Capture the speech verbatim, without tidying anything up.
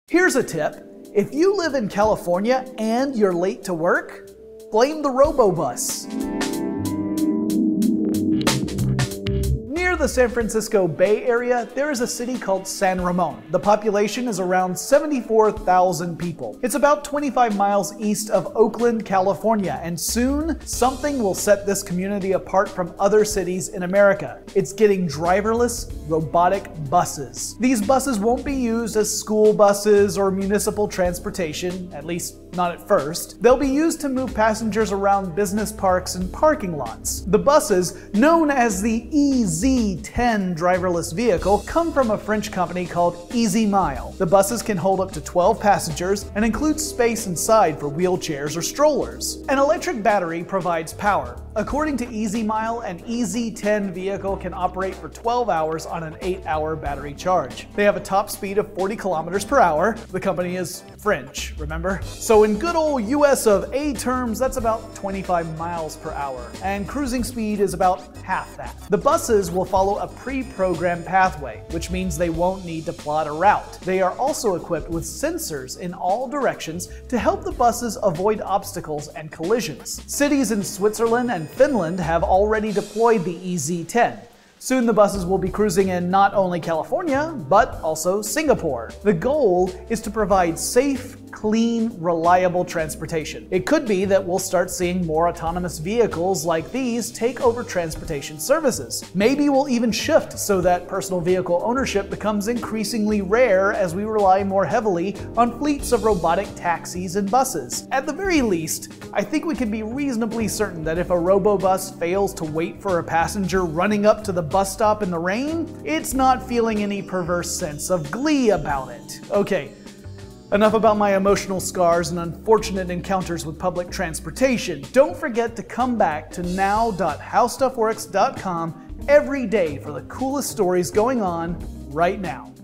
Here's a tip. If you live in California and you're late to work, blame the RoboBus. Near the San Francisco Bay Area, there is a city called San Ramon. The population is around seventy-four thousand people. It's about twenty-five miles east of Oakland, California, and soon something will set this community apart from other cities in America. It's getting driverless, robotic buses. These buses won't be used as school buses or municipal transportation, at least not at first. They'll be used to move passengers around business parks and parking lots. The buses, known as the E Z ten driverless vehicle, come from a French company called EasyMile. The buses can hold up to twelve passengers and include space inside for wheelchairs or strollers. An electric battery provides power. According to EasyMile, an E Z ten vehicle can operate for twelve hours on an eight hour battery charge. They have a top speed of forty kilometers per hour. The company is French, remember? So in good old U S of A terms, that's about twenty-five miles per hour, and cruising speed is about half that. The buses will follow a pre-programmed pathway, which means they won't need to plot a route. They are also equipped with sensors in all directions to help the buses avoid obstacles and collisions. Cities in Switzerland and Finland have already deployed the E Z ten. Soon the buses will be cruising in not only California, but also Singapore. The goal is to provide safe, clean, reliable transportation. It could be that we'll start seeing more autonomous vehicles like these take over transportation services. Maybe we'll even shift so that personal vehicle ownership becomes increasingly rare as we rely more heavily on fleets of robotic taxis and buses. At the very least, I think we can be reasonably certain that if a RoboBus fails to wait for a passenger running up to the bus stop in the rain, it's not feeling any perverse sense of glee about it. Okay. Enough about my emotional scars and unfortunate encounters with public transportation. Don't forget to come back to now dot how stuff works dot com every day for the coolest stories going on right now.